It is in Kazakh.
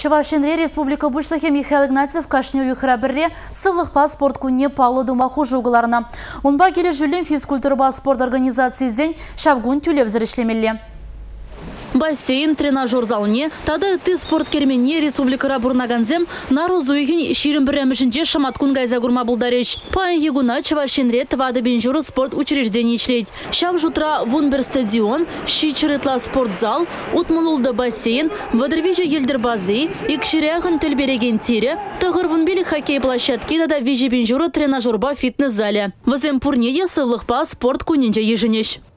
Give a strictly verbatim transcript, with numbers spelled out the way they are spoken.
Чувашинре Республика Бушлахе Михаил Игнатьев кашне уйхра бірре сывлықпа спорт күнне палы думаху жуғыларына. Онба келі жүлін физкультурба спорт организациясен шавгун тюлев зірешлемелі. Бассейн, тренажер залне, тада ты спорт керменне республикара бурнаганзем нару зуйхин ширин біремішінде шаматкун гайза гурма булдареш. Пайн егуна Чувашинре твады бенжуру спорт учреждений члейд. Шав жутра вунбер стадион, щичеретла спортзал, утмулулда бассейн, вадырвижа елдер базы, икширяхын тельбереген тире, тағыр вунбели хоккей площадки тада вижи бенжуру тренажерба фитнес зале. Вазем пурнеде сывлықпа спорт куненже еженеш.